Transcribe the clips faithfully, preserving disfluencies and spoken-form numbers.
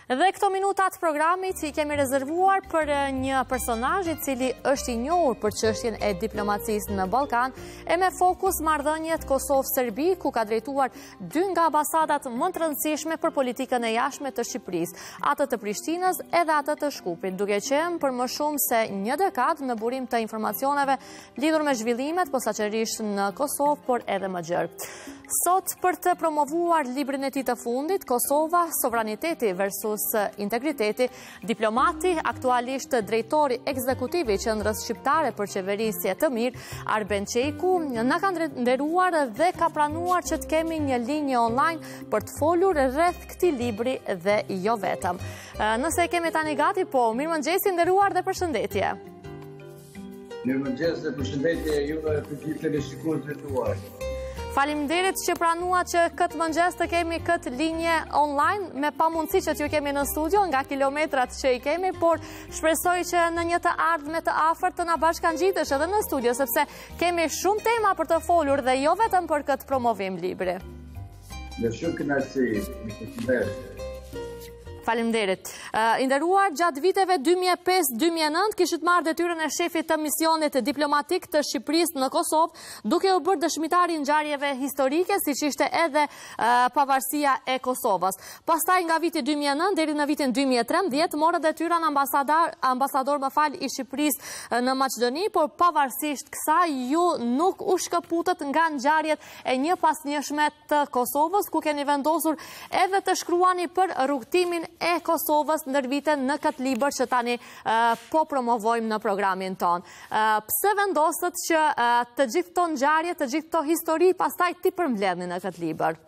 Dhe këto minutat programit i kemi rezervuar për një personazh i cili është i njohur për çështjen e diplomacisë në Ballkan e me fokus marrëdhëniet Kosovë-Serbi, ku ka drejtuar dy nga ambasadat më të rëndësishme për politikën e jashtme të Shqipërisë, atë të Prishtinës edhe atë të Shkupit, duke qenë për më shumë se një dekadë në burim të informacioneve lidhur me zhvillimet posaçërisht në Kosovë, por edhe më gjerë. Sot, për të promovuar librin e tij të fundit, Kosova, sovraniteti versus integriteti, diplomati, aktualisht drejtori ekzekutiv i Qendrës Shqiptare për Qeverisje të Mirë, Arben Çejku, na ka nderuar dhe ka pranuar që të kemi një linjë online për të folur rreth këtij libri dhe jo vetëm. Nëse e kemi tani gati, po, mirëmëngjesi, nderuar dhe përshëndetje. Mirëmëngjes dhe përshëndetje juve të gjithë teleshikuesve tuaj. Faleminderit që pranua që këtë mëngjes të kemi këtë linje online, me pamundësi që t'ju kemi në studio nga kilometrat që i kemi, por shpresoj që në një të ardhme të afërt të na bashkangjitesh edhe në studio, sepse kemi shumë tema për të folur dhe jo vetëm për këtë promovim libri. Me shumë kënaqësi, më përshëndes. Faleminderit. Uh, Inderuar, gjatë viteve dy mijë e pesë dy mijë e nëntë kishit marrë detyrën e shefit të misionit diplomatik të Shqipërisë në Kosovë, duke u bërë dëshmitari i ngjarjeve historike, siç ishte edhe uh, pavarësia e Kosovës. Pastaj nga viti dy mijë e nëntë deri në vitin dy mijë e trembëdhjetë morë detyrën ambasador ambasador më fal i Shqipërisë uh, në Maqedoni, por pavarësisht kësaj ju nuk u shkëputët nga ngjarjet e një pas njëshme të Kosovës, ku keni vendosur edhe të shkruani për rrugtimin e Kosovës ndër vite në këtë libër që tani uh, po promovojmë në programin ton. Uh, pse vendosët që uh, të gjithë këto ngjarje, të gjithë këto histori pastaj ti përmbledhni në këtë libër?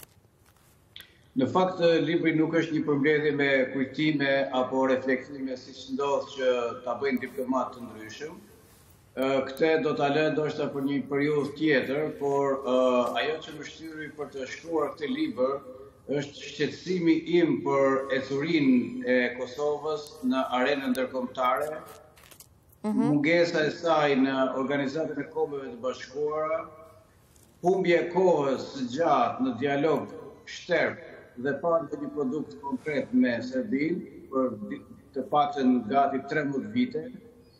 Në fakt, libri nuk është një përmbledhje me kujtime apo reflektime siç ndodh që ta bëjnë diplomatë të ndryshëm. Uh, këtë do ta lë ndoshta për një periudhë tjetër, por uh, ajo që më shtyri për të shkruar këtë libër është shqetësimi im për ecurinë e Kosovës në arenën ndërkombëtare, mm-hmm. mungesa e saj në Organizatën e Kombeve të Bashkuara, humbje e kohës së gjatë në dialog shtërp dhe pa një produkt konkret me Serbinë për të paktën gati tretëmbëdhjetë vite,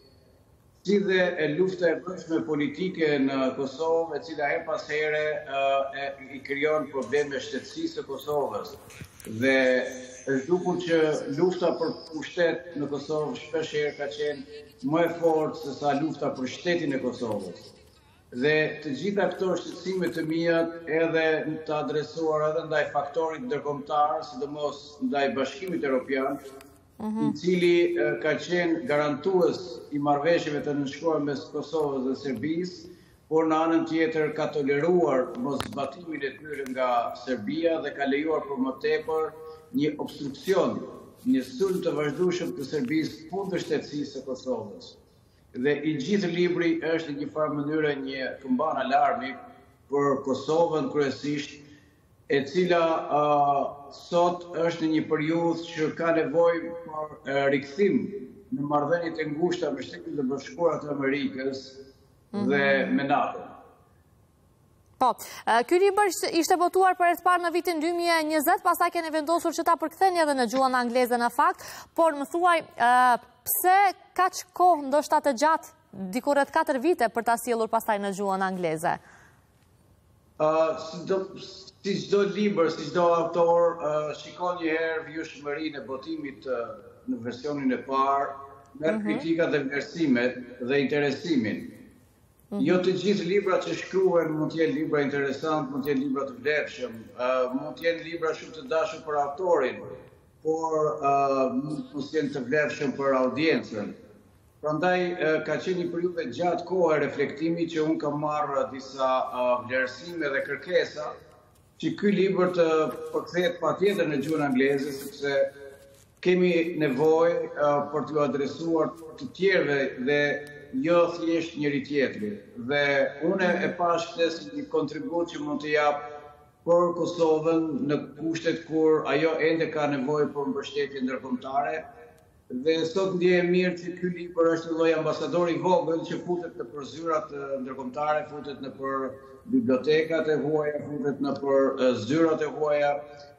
si dhe e lufta e brendshme politike në Kosovë, e cila her pas here uh, e, i krijon probleme shtetësisë së Kosovës. Dhe është dukur që lufta për pushtet në Kosovë shpesh herë ka qenë më e fortë se sa lufta për shtetin e Kosovës. Dhe të gjitha këto shqetësime të mia edhe të adresuar edhe ndaj faktorit ndërkombëtar, sidomos ndaj Bashkimit Evropian, i cili ka qenë garantues i marrëveshjeve të nënshkruara mes Kosovës dhe Serbisë, por në anën tjetër ka toleruar moszbatimin e tyre nga Serbia dhe ka lejuar për më tepër një obstruksion, një sulm të vazhdueshëm të Serbisë kundër shtetësisë së Kosovës. Dhe i gjithë libri është në një farë mënyrë një këmban alarmi për Kosovën kryesisht, e cila uh, sot është në një periudhë që ka nevojë për uh, rikthim në marrëdhëniet e ngushta me Shtetet e Bashkuara të Amerikës mm-hmm. dhe me NATO. Po, uh, ky libër ishte votuar për herë të parë në vitin dy mijë e njëzet, pastaj keni vendosur që ta përktheni edhe në gjuhën angleze në fakt, por më thuaj uh, pse kaq kohë ndoshta të gjatë, diku rreth katër vite për ta sjellur pastaj në gjuhën angleze? Uh, si do, si çdo libër, si çdo autor, uh, shikon një herë vjushmërinë e botimit uh, në versionin e parë, merr mm-hmm. kritikat dhe vlerësimet dhe interesimin. Mm-hmm. Jo të gjithë librat që shkruhen mund të jenë libra interesant, mund të jenë libra të vlefshëm, uh, mund të jenë libra shumë të dashur për autorin, por uh, mund të jenë të vlefshëm për audiencën. Prandaj ka qenë një periudhë gjatë kohë e reflektimit që unë kam marrë disa vlerësime dhe kërkesa që ky libër të përkthehet patjetër në gjuhën angleze, sepse kemi nevojë për t'u adresuar të tjerëve dhe jo thjesht njëri tjetrit. Dhe unë e pash këtë si një kontribut që mund të jap për Kosovën në kushtet kur ajo ende ka nevojë për mbështetje ndërkombëtare. Dhe sot ndjehem mirë që ky libër është një lloj ambasador i vogël që futet në për zyrat ndërkombëtare, futet në për bibliotekat e huaja, futet në për zyrat e huaja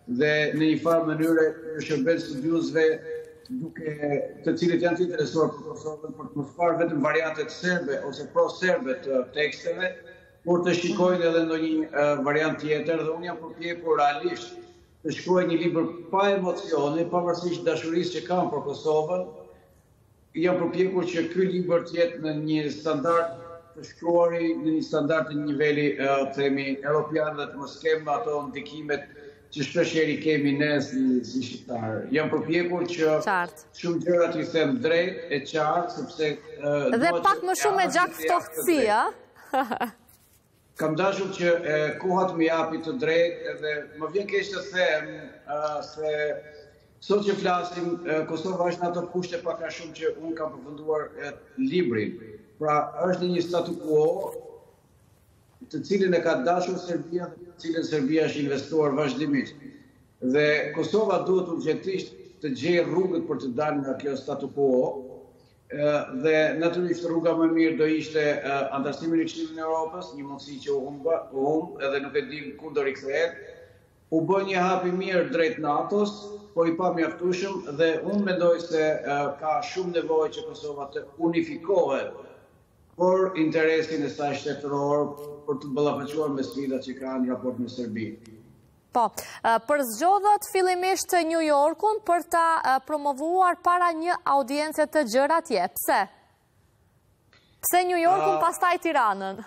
dhe në një farë mënyre shërben studiosëve duke të cilët janë të interesuar për Kosovën për të mësuar vetëm variantet serbe ose pro-serbe të teksteve, por të shikojnë edhe ndonjë variant tjetër dhe unë jam përpjekur realisht të shkruaj një libër pa emocione, pavarësisht dashurisë që kam për Kosovën. Jam përpjekur që ky libër të jetë në një standard të shkruari, në një standard të niveli uh, themi europian dhe të mos kemë ato ndikimet që shpeshherë kemi ne si, si shqiptarë. Jam përpjekur që Qartë. Shumë gjërat i them drejt e qartë sepse uh, dhe pak më shumë me gjak ftohtësi, ë? Kam dashur që e, koha të më japi të drejtë edhe më vjen keq të them uh, se sot që flasim, uh, Kosova është në ato kushte pak a shumë që unë kam përfunduar uh, librin. Pra është në një statu quo të cilin e ka dashur Serbia dhe të cilin Serbia është investuar vazhdimisht. Dhe Kosova duhet urgjentisht të gjejë rrugët për të dalë nga kjo statu quo. Dhe natyrisht rruga më mirë do ishte uh, antarësimi në Këshillin e Evropës, një mundësi që u humba, u humb edhe nuk e dim ku do rikthehet. U bë një hap i mirë drejt NATO-s, po i pa mjaftueshëm dhe unë mendoj se uh, ka shumë nevojë që Kosova të unifikohet por interesin e saj shtetëror për të ballafaqur me sfidat që ka në raport me Serbinë. Po, për zgjodhët fillimisht të New Yorkun për ta promovuar para një audience të gjerë atje. Pse? Pse New Yorkun uh, pastaj Tiranën?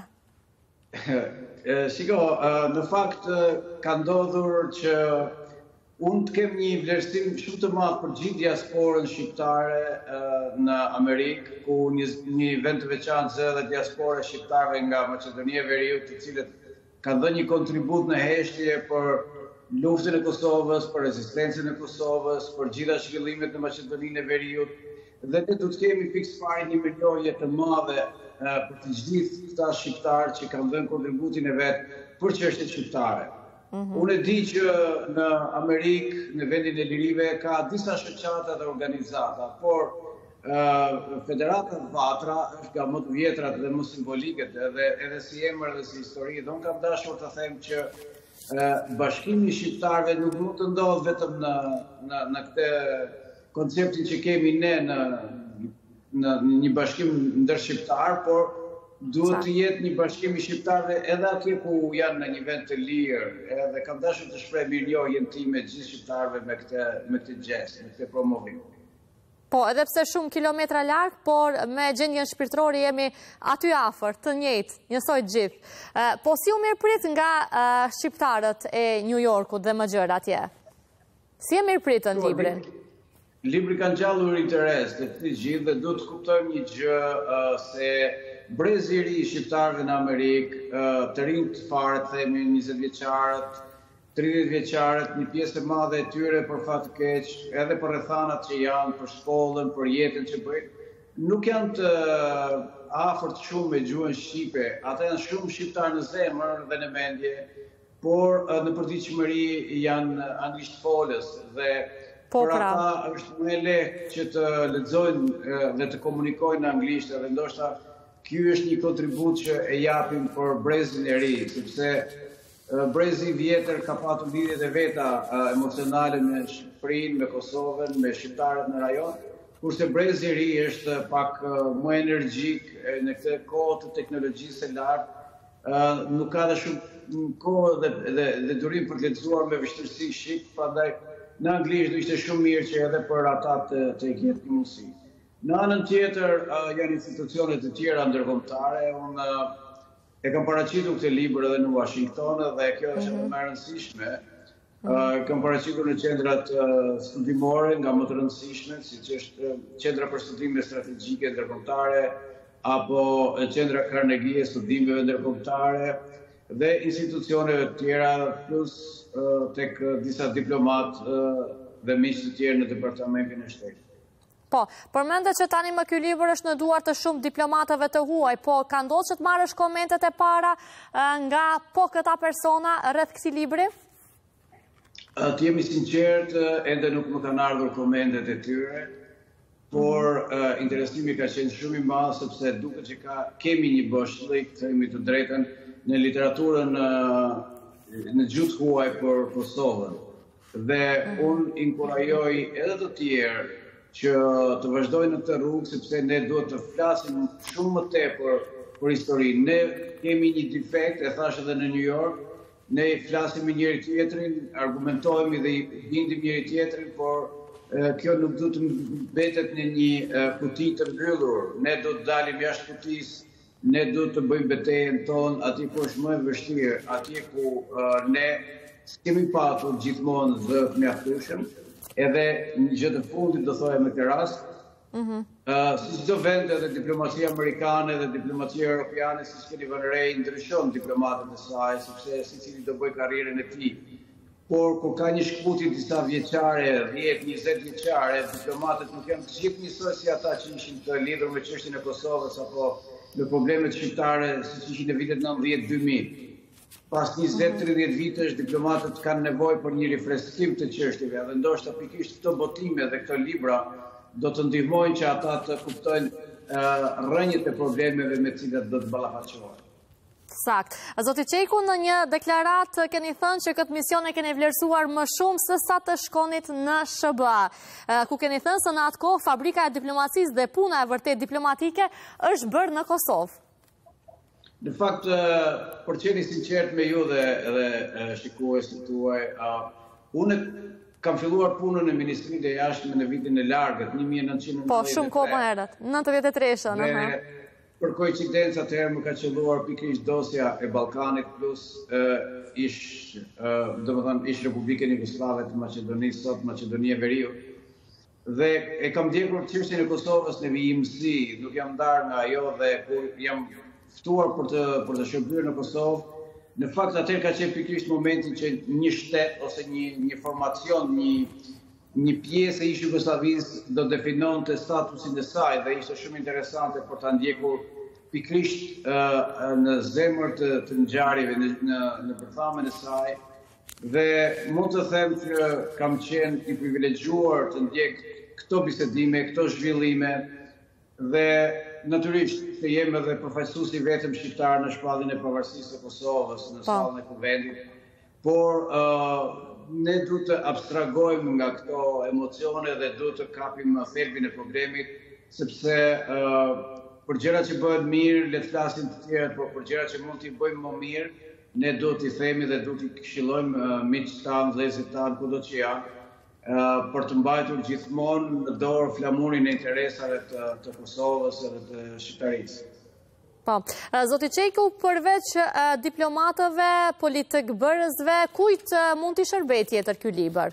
Shiko, në fakt ka ndodhur që unë të kem një vlerësim shumë të madh për gjithë diasporën shqiptare në Amerikë, ku një, një vend të veçantë zëdhet diaspora shqiptarëve nga Maqedonia e Veriut, të cilët kanë dhënë një kontribut në heshtje për luftën e Kosovës, për rezistencën e Kosovës, për gjitha zhvillimet në Maqedoninë e Veriut. Dhe ne do të kemi pikë pari një mirënjohje të madhe uh, për të gjithë këta shqiptarë që kanë dhënë kontributin e vet për çështjet shqiptare. Mm-hmm. Unë e di që në Amerikë, në vendin e lirive, ka disa shoqata dhe organizata, por Uh, Federata Vatra është nga më të vjetrat dhe më simboliket edhe, edhe si emër dhe si histori. Dhe unë kam dashur të them që uh, bashkimi i shqiptarëve nuk mund të ndodhë vetëm në, në, në këtë konceptin që kemi ne në, në, në një bashkim ndër shqiptar, por duhet të jetë një bashkim i shqiptarëve edhe atje ku janë në një vend të lirë. Edhe kam dashur të shpreh mirënjohjen time gjithë shqiptarëve me këtë me këtë gest, me këtë promovim. Po, edhe pse shumë kilometra larg, por me gjendjen shpirtërore jemi aty afër, të njëjtë, njësoj gjithë. Uh, po si u mirëprit nga uh, shqiptarët e New Yorkut dhe më gjërë atje? Si e mirëpritën librin? Libri ka ngjallur interes të të gjithë dhe du të kuptojmë një gjë uh, se brezi i ri i shqiptarëve në Amerikë, uh, të rinj të fare, themi njëzet vjeçarët, tridhjetë vjeçarët, një pjesë e madhe e tyre për fat të keq, edhe për rrethanat që janë, për shkollën, për jetën që bëjnë, nuk janë të uh, afërt shumë me gjuhën shqipe. Ata janë shumë shqiptar në zemër dhe në mendje, por uh, në përditshmëri janë anglisht folës dhe po, për ata është më lehtë që të lexojnë uh, dhe të komunikojnë anglisht dhe ndoshta ky është një kontribut që e japim për brezin e ri, sepse brezi vjetër ka patur lidhjet e veta emocionale me Shqipërinë, me Kosovën, me shqiptarët në rajon, kurse brezi i ri është pak më energjik në këtë kohë të teknologjisë së lartë, nuk ka dhe shumë kohë dhe, dhe, dhe durim për të lexuar me vështirësi shqip, prandaj në anglisht do ishte shumë mirë që edhe për ata të, të ketë një mundësi. Në anën tjetër janë institucione të tjera ndërkombëtare. Unë e kam paraqitur këtë libër edhe në Washington dhe kjo është mm-hmm. më e rëndësishme. Mm-hmm. uh, kam paraqitur në qendrat uh, studimore nga më të rëndësishme, siç është uh, qendra për studime strategjike ndërkombëtare apo uh, qendra Carnegie e studimeve ndërkombëtare dhe institucioneve të tjera plus uh, tek uh, disa diplomat uh, dhe miq të tjerë në departamentin e shtetit. Po, përmende që tani më ky libër është në duar të shumë diplomatëve të huaj, po ka ndodhur që të marrësh komentet e para nga po këta persona rreth këtij libri? Të jemi sinqert, ende nuk më kanë ardhur komentet e tyre, por uh, interesimi ka qenë shumë i madh sepse duket që ka kemi një boshllëk, themi të drejtën, në literaturën uh, në gjuhë huaj për Kosovën. Dhe unë inkurajoj edhe të tjerë që të vazhdojnë në të rrugë, sepse ne duhet të flasim shumë më tepër për historinë. Ne kemi një defekt, e thash edhe në New York, ne flasim me njëri tjetrin, argumentojmë dhe i bindim njëri tjetrin, por kjo nuk du të mbetet në një kuti të mbyllur. Ne du të dalim jashtë kutisë, ne du të bëjmë betejën tonë atje ku është më e vështirë, atje ku ne s'kemi patur gjithmonë zë të mjaftueshëm, edhe një gjë të fundit do thoja me këtë rast, si çdo vend edhe diplomacia amerikane dhe diplomacia europiane, si s'keni vënë re, ndryshon diplomatët e saj, sepse secili do bëj karrierën e tij. Por kur ka një shkputje disa vjeçare, dhjetë njëzet vjeçare, diplomatët nuk janë të gjithë njësoj si ata që ishin të lidhur me çështjen e Kosovës apo me problemet shqiptare siç ishin në vitet nëntëdhjetë dy mijë. Pas njëzet tridhjetë vitesh, diplomatët kanë nevojë për një rifreskim të çështjeve, dhe ndoshta pikërisht këto botime dhe këto libra do të ndihmojnë që ata të kuptojnë rrënjët e problemeve me të cilat do të ballafaqohen. Sakt. Zoti Qeku, në një deklarat keni thënë që këtë mision e keni vlerësuar më shumë se sa të shkonit në Sh B A, ku keni thënë se në atë kohë fabrika e diplomacisë dhe puna e vërtet diplomatike është bërë në Kosovë. Në fakt, për qeni sinqert me ju dhe, dhe shikuesit tuaj, unë kam filluar punën në Ministrinë e Jashtme në vitin e largët, një mijë e nëntëqind e nëntëdhjetë e tre. Po, shumë kohë më herët, nëntëdhjetë e tre. Për koincidencë atëherë më ka qelluar pikërisht dosja e Ballkanit plus ish, domethënë ish Republikën Jugoslave të Maqedonisë, sot Maqedonia e Veriut. Dhe e kam ndjekur çështjen e Kosovës në vijimësi, nuk jam ndarë nga ajo dhe kur jam ftuar për të për të shërbyer në Kosovë, në fakt atëherë ka qenë pikërisht momenti që një shtet ose një një formacion, një një pjesë e ish Jugosllavisë do definonte statusin e saj dhe ishte shumë interesante për ta ndjekur pikërisht në zemër të, të ngjarjeve, në, në, në përthamen e saj. Dhe mund të them që kam qenë i privilegjuar të ndjek këto bisedime, këto zhvillime dhe natyrisht të jem edhe përfaqësues i vetëm shqiptar në shpallin e pavarësisë së Kosovës, në sallën e kuvendit, por uh, ne du të abstragojmë nga këto emocione dhe du të kapim thelbin e problemit, sepse uh, për gjëra që bëhen mirë, le të flasin të tjerët, por për gjëra që mund t'i bëjmë më mirë, ne du t'i themi dhe du t'i këshillojmë uh, miqtë tanë, vëllezërit tanë, kudo që janë, uh, për të mbajtur gjithmonë në dorë flamurin e interesave të, të Kosovës dhe të shqiptarisë. Po, Zoti Qeku, përveç diplomatëve, politikbërësve, kujt mund t'i shërbej tjetër ky libër?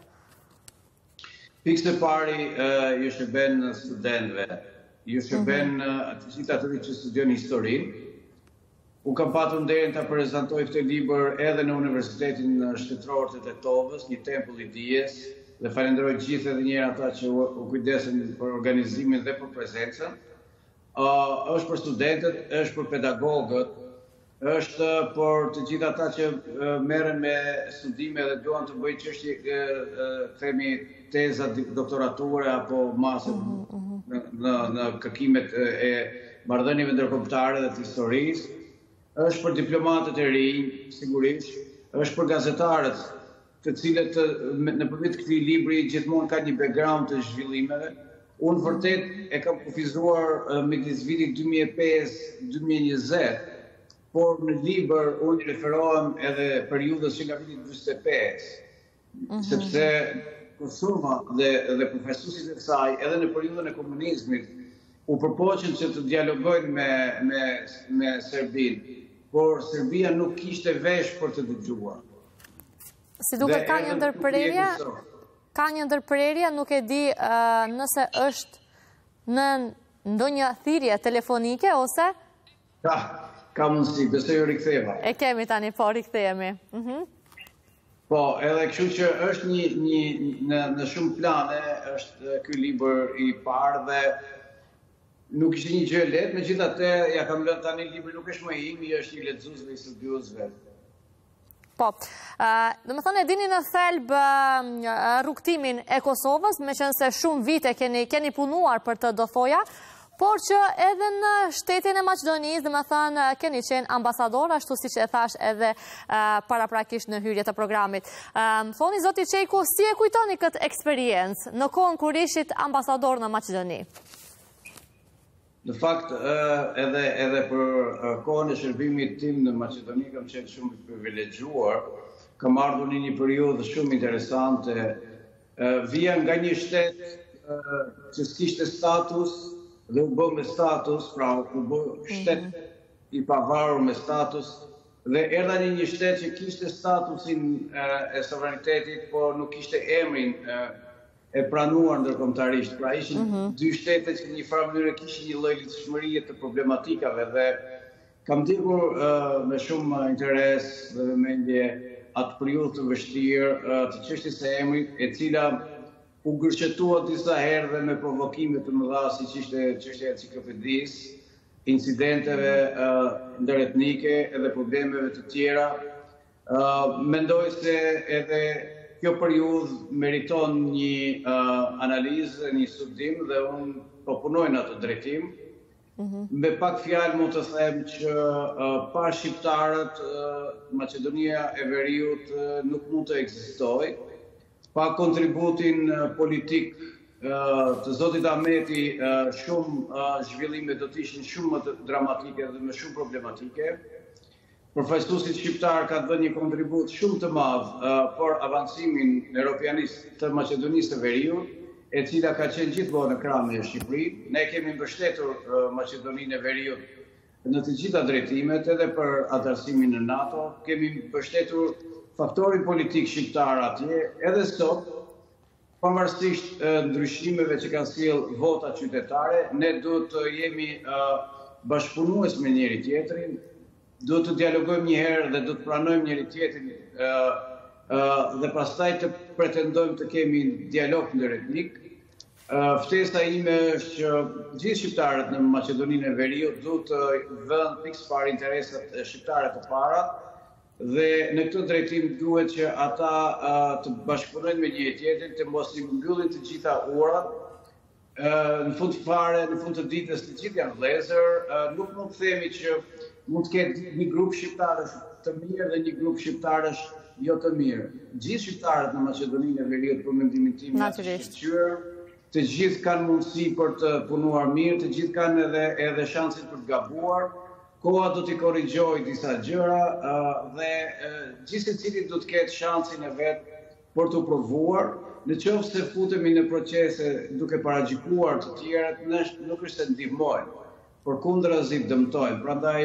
Pikës e pari ju shërben studentëve, ju shërben gjithë atyre që studion historinë. Unë kam patur nderin ta prezantoj këtë libër edhe në Universitetin Shtetëror të Tetovës, një tempull i dijes, dhe falenderoj gjithë edhe një herë ata që u kujdesen për organizimin dhe për prezencën. Uh, është për studentët, është për pedagogët, është për të gjithë ata që uh, merren me studime dhe duan të bëjnë çështje uh, themi teza doktorature apo masë uh -huh. në, në, në kërkimet e marrëdhënieve ndërkombëtare dhe të historisë. Është për diplomatët e rinj, sigurisht, është për gazetarët, të cilët nëpërmjet këtij libri gjithmonë ka një background të zhvillimeve. Unë vërtet e kam kufizuar midis vitit dy mijë e pesë dy mijë e njëzet, por në libër unë referohem edhe periudhës që nga viti dyzet e pesë, uh-huh. sepse Kosova dhe, dhe profesuesit e saj, edhe në periudhën e komunizmit, u përpoqën që të dialogojnë me, me, me Serbinë, por Serbia nuk kishte vesh për të dëgjuar. Si duket ka një ndërprerje? Ka një ndërprerje, nuk e di uh, nëse është në ndonjë thirrje telefonike, ose? Ka, ka mundësi, besoj u riktheva. E kemi tani, po, rikthehemi. Uh -huh. Po, edhe kështu që është një, një në, në shumë plane, është ky libër i parë dhe nuk ishte një gjë e lehtë, megjithatë ja kam lënë tani libri, nuk është më im, është i lexuesve, i studiuesve. Po, dhe më thënë e dini në thelb rrugtimin e Kosovës, me qenë se shumë vite keni, keni punuar për të do thoja, Por që edhe në shtetin e Maqedonisë, dhe me thënë, keni qenë ambasador, ashtu si që e thash edhe paraprakisht në hyrje të programit. Thoni, zoti Qejku, si e kujtoni këtë eksperiencë në kohën kur ishit ambasador në Maqedoni? Në fakt, edhe për kohën e shërbimit tim në Maqedoni, kam qenë shumë privilegjuar, kam ardhur në një periudhë shumë interesante, vija nga një shtet që s'kishte status, dhe u bë me status, pra u bë shtet i pavarur me status, dhe erdha në një shtet që kishte statusin e sovranitetit, por nuk kishte emrin e pranuar ndërkombëtarisht. Pra ishin dy shtete që në një farë mënyrë kishin një lloj lidhshmërie të problematikave, dhe kam ndjekur me shumë interes dhe vëmendje atë periudhë të vështirë të çështjes së emrit, e cila u gërqetua disa herë dhe me provokime të mëdha, siç ishte çështja e enciklopedisë, incidenteve ndëretnike edhe problemeve të tjera. Mendoj se edhe kjo periudhë meriton një analizë, një studim, dhe unë proponoj në atë drejtim. Me pak fjalë mund të them që pa shqiptarët, Maqedonia e Veriut nuk mund të ekzistojë. Pa kontributin politik të zotit Ahmeti, shumë zhvillime do të ishin shumë më të dramatike dhe me shumë problematike. Përfaqësuesi shqiptar ka dhënë një kontribut shumë të madh për avancimin europianist të Maqedonisë së Veriut, e cila ka qenë gjithmonë në krah me Shqipërinë. Ne kemi mbështetur Maqedoninë e Veriut në të gjitha drejtimet, edhe për anëtarësimin në NATO, kemi mbështetur faktorin politik shqiptar atje, edhe sot, pavarësisht ndryshimeve që kanë sjellë vota qytetare, ne duhet të jemi bashkëpunues me njëri tjetrin, duhet të dialogojmë një herë dhe duhet të pranojmë njëri tjetrin dhe pastaj të pretendojmë të kemi dialog ndëretnik. Ftesa ime është që gjithë shqiptarët në Maqedoninë e Veriut duhet të vënë pikë parë interesat shqiptare të para, dhe në këtë drejtim duhet që ata të bashkëpunojnë me një tjetrin, të mos i mbyllin të gjitha urat. Në fund fare, në fund të ditës, të gjithë janë vëllezër. Nuk mund të themi që mund të ketë një grup shqiptarësh të mirë dhe një grup shqiptarësh jo të mirë. Gjithë shqiptarët në Maqedoninë e Veriut, për mendimin tim, janë të shqetësuar, të gjithë kanë mundësi për të punuar mirë, të gjithë kanë edhe edhe shansin për të gabuar. Koha do t'i korrigjojë disa gjëra dhe gjithë secili do të ketë shansin e vet për të provuar. Në qoftë se futemi në procese duke paragjikuar të tjerët, nuk është se ndihmojnë, përkundrazi dëmtojnë. Prandaj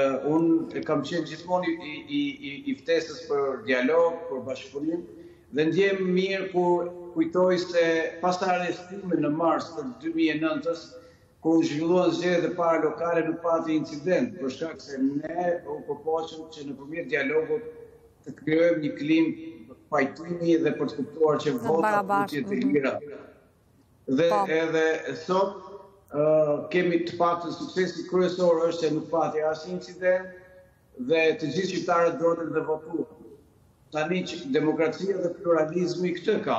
unë kam qenë gjithmonë i, i, i, i ftesës për dialog, për bashkëpunim, dhe ndjem mirë kur kujtoj se pas arrestimit në mars të dy mijë e nëntës, kur u zhvilluan zgjedhjet e para lokale, nuk pati incident, për shkak se ne u përpoqëm që nëpërmjet dialogut të krijojmë një klimë pajtimi dhe për të kuptuar që votat mund të jetë të lira. Dhe edhe sot kemi të paktën suksesi kryesor është se nuk pati asnjë incident dhe të gjithë shqiptarët dolën dhe votuan. Tani që demokracia dhe pluralizmi këtë ka.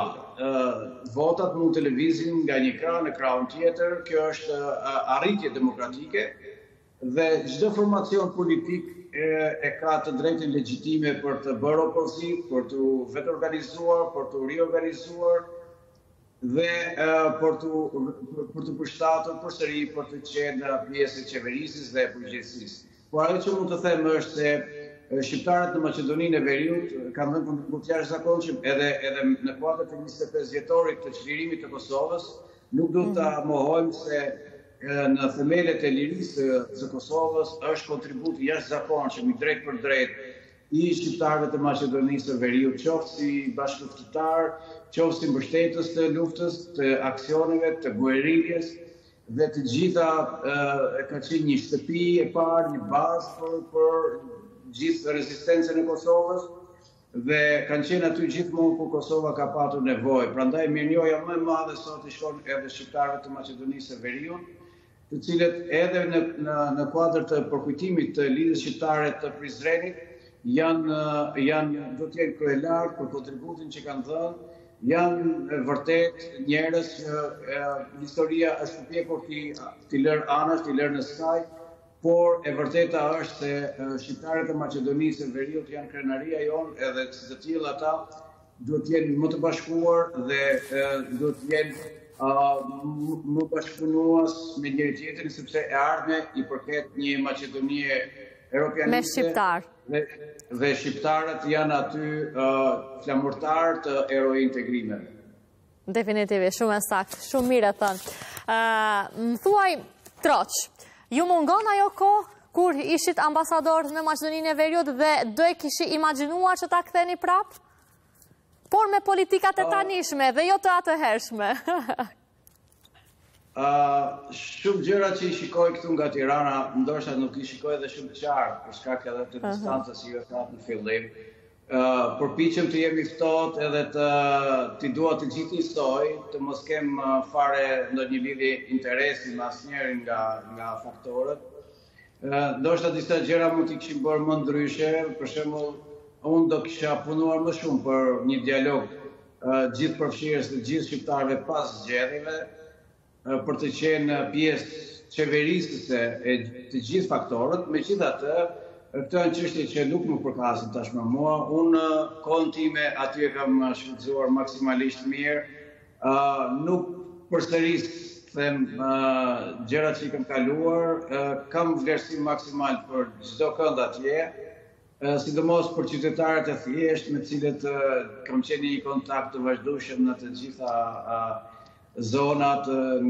Votat mund të lëvizin nga një krah në krahun tjetër, kjo është arritje demokratike dhe çdo formacion politik e ka të drejtën legjitime për të bërë opozit, për të vetë organizuar, për të riorganizuar dhe për të për të përshtatur përsëri për të qenë pjesë e qeverisjes dhe e përgjegjësisë. Por ajo që mund të them është se shqiptarët në Maqedoninë e Veriut kanë dhënë kontribut jashtëzakonshëm edhe edhe në kuadër të njëzet e pesë vjetorit të çlirimit të Kosovës. Nuk do të mohojmë se në themelet e lirisë së Kosovës është kontribut jashtëzakonshëm i drejt për drejt i shqiptarëve të Maqedonisë së Veriut, qoftë si bashkëftitar, qoftë si mbështetës të luftës, të aksioneve, të gueriljes, dhe të gjitha ka qenë një shtëpi e parë, një bazë për, për gjithë rezistencën e Kosovës dhe kanë qenë aty gjithmonë kur Kosova ka patur nevojë. Prandaj mirënjohja më e madhe sot i shkon edhe shqiptarëve të Maqedonisë së Veriut, të cilët edhe në në, në kuadër të përkujtimit të lidhjes shqiptare të Prizrenit janë janë do të jenë kryelar për kontributin që kanë dhënë, janë vërtet njerëz që historia është përpjekur t'i lërë anash, t'i lërë në skaj, por e vërteta është se shqiptarët e Maqedonisë së Veriut janë krenaria jonë edhe si të tillë ata duhet të jenë më të bashkuar dhe duhet të jenë më bashkëpunues me njëri tjetrin sepse e ardhme i përket një Maqedonie europianiste. Me shqiptar. Dhe, dhe shqiptarët janë aty uh, flamurtar të eurointegrimeve. Definitivisht, shumë e saktë, shumë mirë e thënë. Uh, më thuaj, Troç, ju mungon ajo kohë kur ishit ambasador në Maqedoninë e Veriut dhe do e kishi imagjinuar që ta ktheni prap? Por me politikat e tanishme dhe jo të atëhershme. Uh, shumë gjëra që i shikoj këtu nga Tirana, ndoshta nuk i shikoj edhe shumë qartë, për shkak edhe të distancës që ju e thatë në fillim. Uh, përpiqem të jemi ftohtë edhe të t'i dua të gjithë njësoj, të mos kem uh, fare ndonjë lidhje interesi me asnjërin nga nga faktorët. Uh, ndoshta disa gjëra mund t'i kishim bërë më ndryshe, për shembull, unë do kisha punuar më shumë për një dialog uh, gjithë përfshirës të gjithë shqiptarëve pas zgjedhjeve, për të qenë pjesë qeverisëse e të gjithë faktorët, megjithatë, këto janë çështje që nuk më përkasin tashmë mua. Unë kohën time aty e kam shfrytzuar maksimalisht mirë. Uh, nuk përsëris them uh, gjërat që i kam kaluar, uh, kam vlerësim maksimal për çdo kënd atje, uh, sidomos për qytetarët e thjeshtë me të cilët uh, kam qenë një kontakt të vazhdueshëm në të gjitha uh, zonat,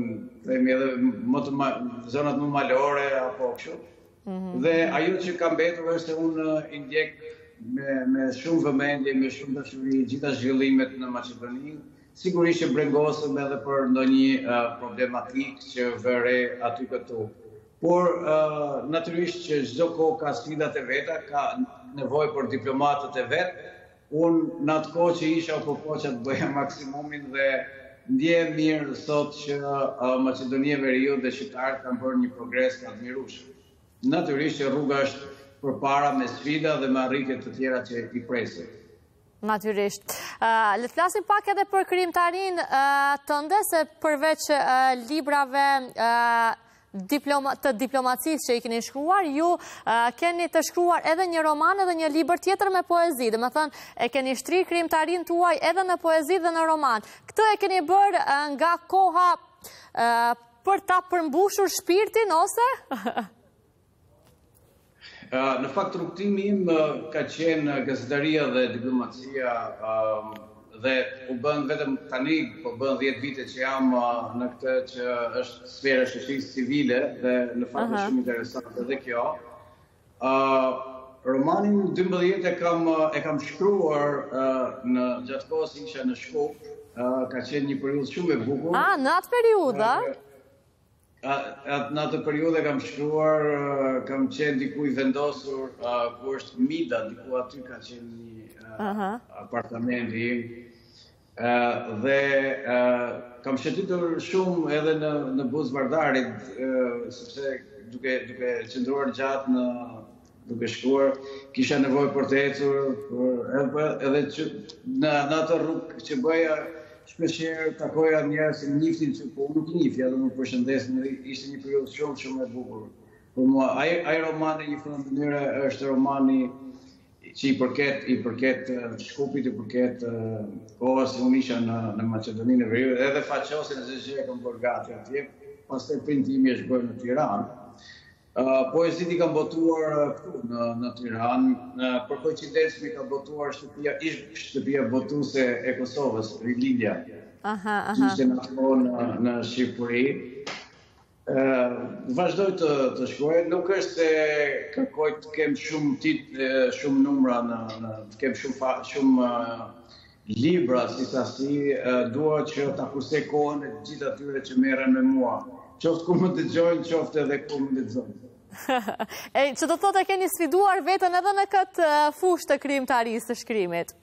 themi edhe më të ma, zonat më malore apo kështu. Mm-hmm. Dhe ajo që ka mbetur është se unë i ndjek me, me shumë vëmendje, me shumë dashuri gjitha zhvillimet në Maqedoni. Sigurisht që brengosëm edhe për ndonjë uh, problematik që vëre aty këtu. Por uh, natyrisht që çdo kohë ka sfidat e veta, ka nevojë për diplomatët e vet. Unë në atë kohë që isha u përpoqja të bëja maksimumin dhe ndjehem mirë sot që uh, Maqedonia e Veriut dhe shqiptarët kanë bërë një progres të admirueshëm. Natyrisht që rruga është përpara me sfida dhe me arritje të tjera që i presin. Natyrisht. Uh, le të flasim pak edhe për krijimtarinë uh, tënde, se përveç uh, librave uh, Diploma, të diplomacisë që i keni shkruar, ju uh, keni të shkruar edhe një roman edhe një libër tjetër me poezi, dhe me thënë e keni shtri krijimtarinë tuaj edhe në poezi dhe në roman. Këtë e keni bërë uh, nga koha uh, për ta përmbushur shpirtin, ose? uh, në fakt rrugtimi im uh, ka qenë gazetaria dhe diplomacia, uh, dhe u bën vetëm tani, po bën dhjetë vite që jam uh, në këtë që është sfera shoqërisë civile dhe në fakt është shumë interesante edhe kjo. Uh, romanin dymbëdhjetë e kam e kam shkruar uh, në gjatë kohës që isha në Shkup, uh, ka qenë një periudhë shumë e bukur. Ah, në atë periudhë? Uh, në atë periudhë kam shkruar, uh, kam qenë diku i vendosur uh, ku është Mida, diku aty ka qenë një uh, uh-huh. apartamenti im. Uh, dhe uh, kam shëtitur shumë edhe në, në Buzë Vardarit, uh, sepse duke, duke qëndruar gjatë në duke shkuar, kisha nevojë për të ecur, për, edhe që, në, në atë rrugë që bëja, shpeshherë takoja njerëz që njiftin që po nuk njifja dhe më përshëndesin, ishte një periudhë shumë shumë e bukur për mua. Ai, ai romani një fund mënyre është romani që i përket, i përket uh, Shkupit, i përket uh, kohës që unë isha në, në Maqedoninë e Veriut, edhe faqosin e zë e kam bërë gati atje, pastaj printimi është bërë në Tiranë. Uh, Poezit i kam botuar uh, këtu në, në Tiranë, uh, për koincidencë mi ka botuar shtëpia, ish shtëpia botuese e Kosovës, Rilindja, që ishte në ato në, në Shqipëri. Uh, vazhdoj të, të shkruaj, nuk është se kërkoj të kem shumë tit, shumë numra, në, në, të kem shumë, fa, shumë uh, libra si sasi, uh, dua që ta kursej kohën e gjithë atyre që merren me mua. Qoftë ku më dëgjojnë, qoftë edhe ku më lexojnë. E, që do thotë e keni sfiduar veten edhe në këtë uh, fushë të krijimtarisë të shkrimit?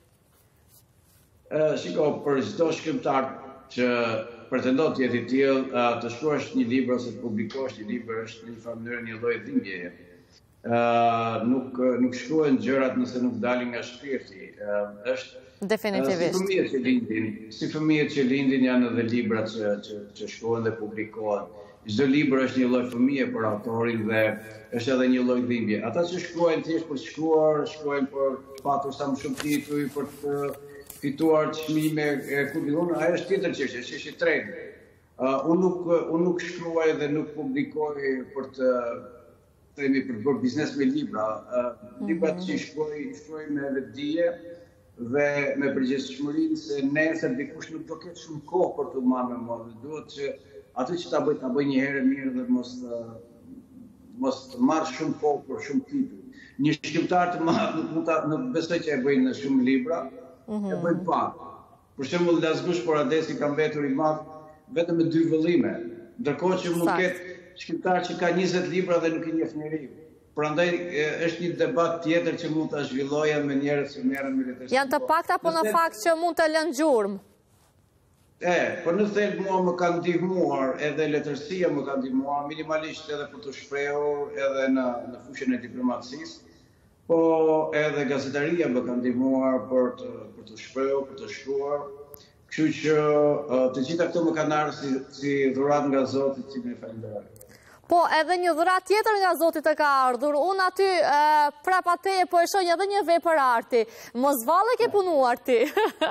Uh, shiko, për çdo shkrimtar që pretendon të jetë i tillë, të shkruash një libër ose të publikosh një libër është në një farë mënyrë një lloj dhimbjeje. Uh, nuk nuk shkruhen gjërat nëse nuk dalin nga shpirti. Uh, është Definitivisht. Si fëmijët që lindin, si fëmijët që lindin janë edhe libra që, që, që shkruhen dhe publikohen. Çdo libër është një lloj fëmije për autorin dhe është edhe një lloj dhimbje. Ata që shkruajnë thjesht për të shkruar, shkruajnë për të patur sa më shumë tituj, për të fituar çmime, ku diun, ajo është tjetër çështje, është çështje tregi. Uh, unë nuk unë nuk shkruaj dhe nuk publikoj për të themi për të bërë biznes me libra. Uh, librat që shkruaj, shkruaj me vetdije dhe me përgjegjësinë se nesër dikush nuk do ketë shumë kohë për të marrë me mua. Duhet që atë që ta bëj, ta bëj një herë mirë dhe mos mos të marrë shumë kohë për shumë titull. Një shkrimtar të madh nuk ta nuk besoj që e bëjnë në shumë libra, e bëjnë pak. Për shembull Lazgush Poradesi ka mbetur i madh vetëm me dy vëllime, ndërkohë që mund të ketë shkrimtar që ka njëzet libra dhe nuk i njeh njeriu. Prandaj është një debat tjetër që mund ta zhvilloja me njerëz që merren me letërsi. Janë të pakta, po në fakt që mund të lënë gjurmë. E, për në thelb mua më ka ndihmuar, edhe letërsia më ka ndihmuar, minimalisht edhe për të shprehur, edhe në, në fushën e diplomacisë, po edhe gazetaria më ka ndihmuar për të, për të shprehur, për të shkruar. Kështu që të gjitha këto më kanë ardhur si, si dhuratë nga Zoti, cilin e falenderoj. Po, edhe një dhuratë tjetër nga Zoti të ka ardhur. Unë aty e, prapa teje po e shoh edhe një vepër arti. Mos valle ke punuar ti.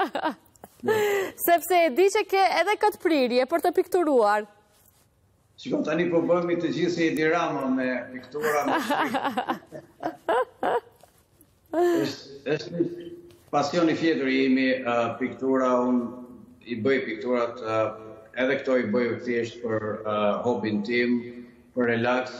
Sepse e di që ke edhe këtë prirje për të pikturuar. Shikon, tani po bëhemi të gjithë si Edi Rama me piktura me shkrim. është është një pasion i fjetër jemi uh, piktura, unë i bëj pikturat, uh, edhe këto i bëj thjesht për uh, hobin tim, për relax.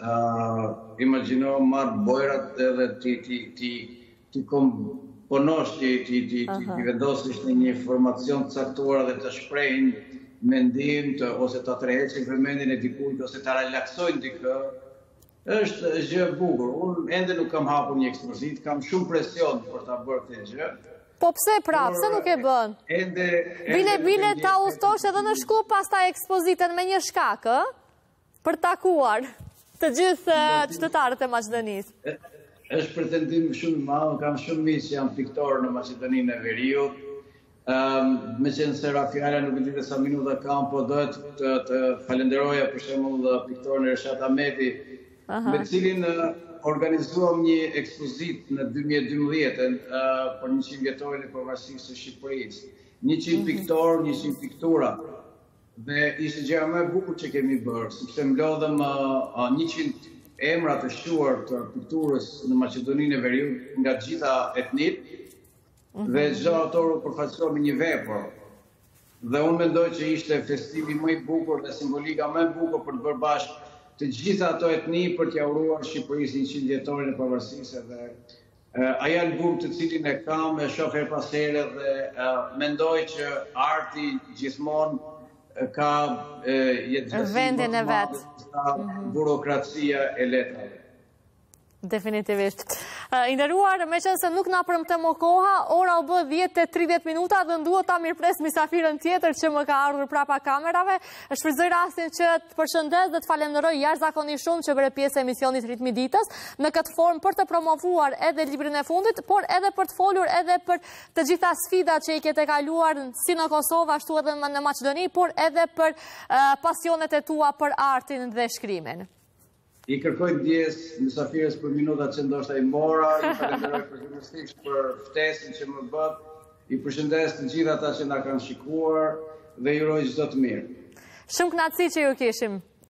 Uh, Imagjino marr bojrat edhe ti ti ti ti kom ponosh që ti, ti, ti, ti vendosisht në një formacion të caktuar dhe të shprehin mendim të, ose të atërheqin vëmendjen e dikujt ose të relaksojnë dikë, është gjë e bukur. Unë ende nuk kam hapur një ekspozit, kam shumë presion për ta bërë këtë gjë. Po pse prap, pse nuk e bën? Ende, bile bile ta udhtosh edhe në Shkup pastaj ekspozitën me një shkak, ë? Për takuar të gjithë qytetarët e Maqedonisë. Është pretendim shumë i madh, kam shumë miq që janë piktorë në Maqedoninë e Veriut. Um, me qenë se Rafiala nuk e di sa minuta kam, po dohet të, të falenderoja për shembull piktorin Ershat Ahmeti, me cilin uh, organizuam një ekspozit në dy mijë e dymbëdhjetë uh, për njëqind vjetorin e pavarësisë së Shqipërisë. njëqind piktorë, njëqind piktura. Dhe ishte gjëja më e bukur që kemi bërë, sepse mblodhëm uh, njëqind emra të shquar të pikturës në Maqedoninë e Veriut nga gjitha etnitë, dhe çdo autor u përfaqësoi me një vepër. Dhe unë mendoj që ishte festimi më i bukur dhe simbolika më e bukur për të bërë bashkë të gjitha ato etni për t'ia uruar Shqipërisë njëqind vjetorin e pavarësisë. Dhe uh, ai album të cilin e kam e shoh her pas here dhe uh, mendoj që arti gjithmonë ka jetësi vendin e vet, burokracia e letrave. Definitivisht. I nderuar, meqense nuk na premtem koha, ora u bë dhjetë e tridhjetë minuta dhe duhet ta mirpres mysafirën tjetër që më ka ardhur prapa kamerave. Shfrytëzoj rastin që të përshëndes dhe të falenderoj jashtëzakonisht shumë që bëre pjesë e emisionit Ritmi i Ditës në këtë formë për të promovuar edhe librin e fundit, por edhe për të folur edhe për të gjitha sfidat që i kete kaluar si në Kosovë ashtu edhe në Maqedoni, por edhe për uh, pasionet e tua për artin dhe shkrimin. I kërkoj ndjes mysafirës për minutat që ndoshta i mora, i falenderoj përgjithsisht për ftesën që më bë, i përshëndes të gjithë ata që na kanë shikuar dhe ju uroj çdo të mirë. Shumë kënaqësi që ju kishim.